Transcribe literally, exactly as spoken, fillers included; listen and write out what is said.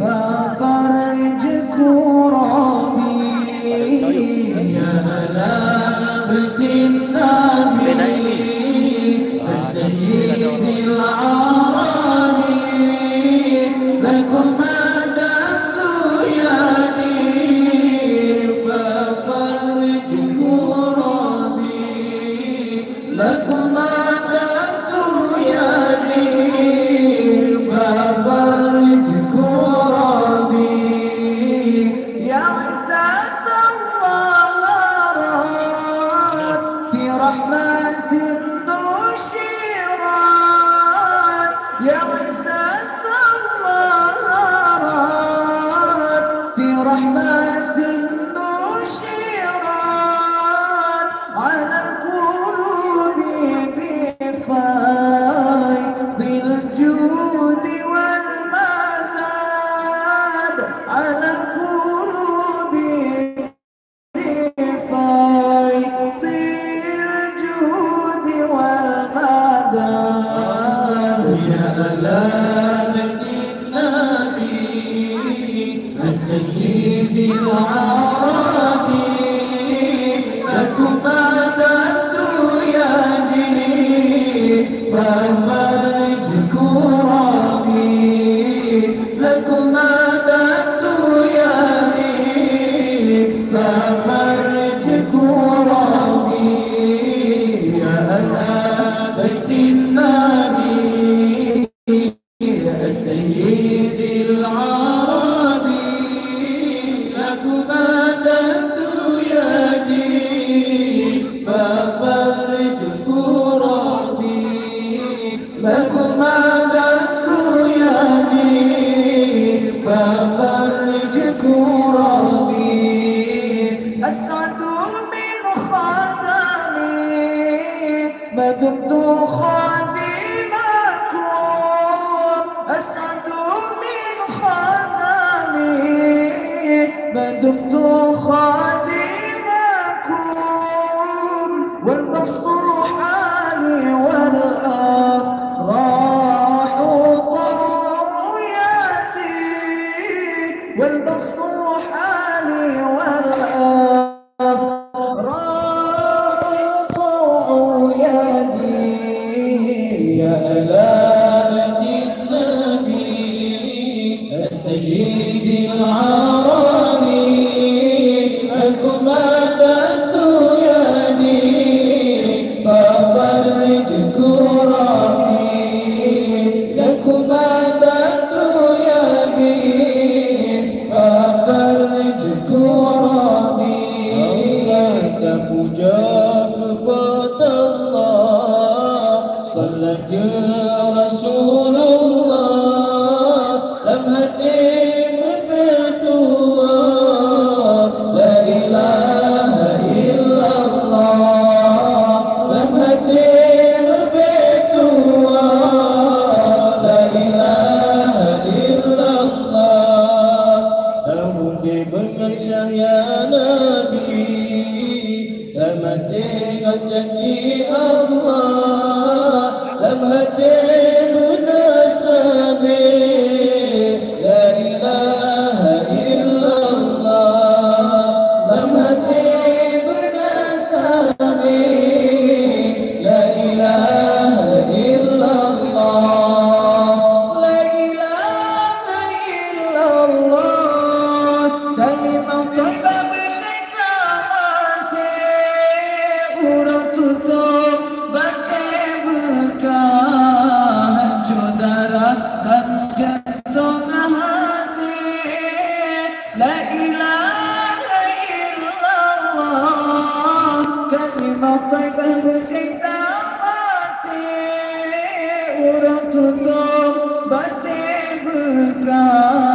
ففرج كرامي يا أهلا بيت النبي السيد العربي لكم مددت يدي ففرج كرامي لكم مددت يدي ففرج كرامي يا عزة الله أراد في رحمة نشرت يا عزة الله أراد في رحمة نشرت على القلوب بفيض الجود والمدد على القلوب بفيض الجود والمدد يا أهلا بيت النبي السيد العربي لكم مددت يدي ففرج كرامي لكم مددت يدي ففرج كرامي يا أهلا بيت النبي السيد العربي لكم مددت يدي ففرج كرامي لكم مددت يدي ففرج كرامي أسعد من خدمي ما دمت خادمكم أسعد من خدمي ما دمت خادمكم والبسط حالي والأفراح طوع يدي والبسط حالي والأفراح طوع يدي يا أهلا بيت النبي السيد العربي لكم مددت يدي ففرج كرامي لكم مددت يدي ففرج كرامي الله تبوجك بات الله صلت رسول الله لم هتم بيته لا إله إلا الله لم هتم بيته لا إله إلا الله أمودي بالمنشأ يا نبي لما تيجي جنجي الله لما تيجي نسبي لا إله إلا الله لما تيجي نسبي لا إله إلا الله لا إله إلا الله كلمة طيبة بكتاباتي ورتطب بكبكان جدرا dan jatuh hati la ilaha illallah kalimat thayyibah berkita mati urut tutup batin buka